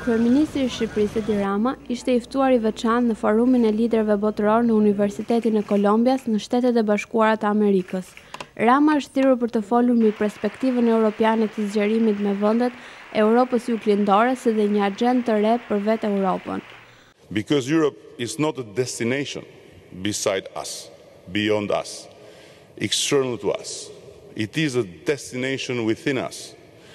Kryeministri i Shqipërisë Edi Rama ishte i ftuar i veçantë në forumin e liderëve botëror në Universitetin e Kolombias në Shtetet e Bashkuara të Amerikës. Rama është thirrur për të folur mbi perspektivën europiane të zgjerimit me vendet e Europës Juglindore si dhe një agjendë të re për vetë Europën. Because Europe is not a destination beside us, beyond us, external to us. It is a destination within us.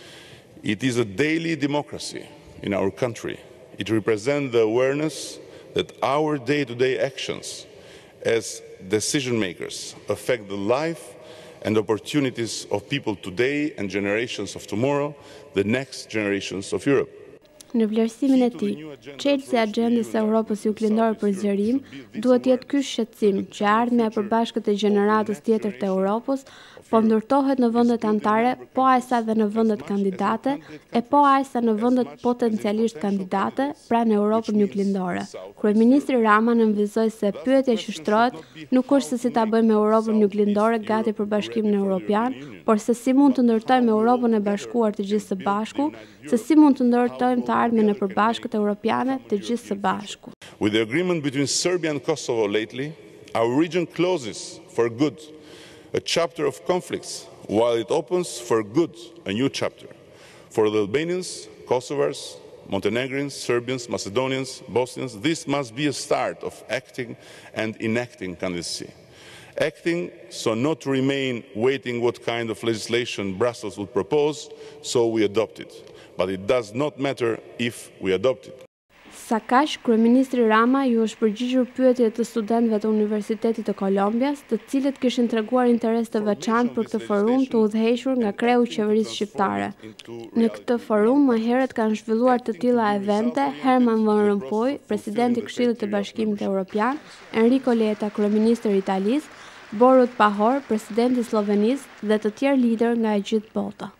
It is a daily democracy in our country. It represents the awareness that our day-to-day actions as decision makers affect the life and opportunities of people today and generations of tomorrow, the next generations of Europe. Në vlerësimin e tij, çelësi i agjendës së Europës Juglindore për zgjerim duhet jetë ky shqetësim që ardhmja e përbashkët e gjeneratës tjetër të Europës po ndërtohet në vendet anëtare, po aq sa dhe në vendet kandidate, e po aq sa në vendet potencialisht kandidate, pra në Europën Juglindore. Kryeministri Rama nënvizoi se pyetja që shtrohet nuk është se si ta bëjmë Europën Juglindore gati për Bashkimin Evropian, por se si mund të ndërtojmë Europën e bashkuar të gjithë së bashku, se si mund të ndërtojmë të ardhmen e përbashkët europiane të gjithë së bashku. With the agreement between Serbia and Kosovo lately, our region closes for good a chapter of conflicts, while it opens for good a new chapter. For the Albanians, Kosovars, Montenegrins, Serbians, Macedonians, Bosnians, this must be a start of acting and enacting candidacy. Acting so not to remain waiting what kind of legislation Brussels would propose, so we adopt it. But it does not matter if we adopt it. Sa kaq, Kryeministri Rama ju është përgjigjur pyetjeve të studentëve të Universitetit të Kolombias, të cilët kishin treguar interes të veçantë për këtë forum të udhëhequr nga kreu i qeverisë shqiptare. Në këtë forum më herët kanë zhvilluar të tilla evente Herman Van Rompuy, presidenti i Këshillit të Bashkimit Evropian, Enrico Letta, kryeministri i Italisë, Borut Pahor, presidenti i Slovenisë dhe të tjerë lider nga e gjithë bota.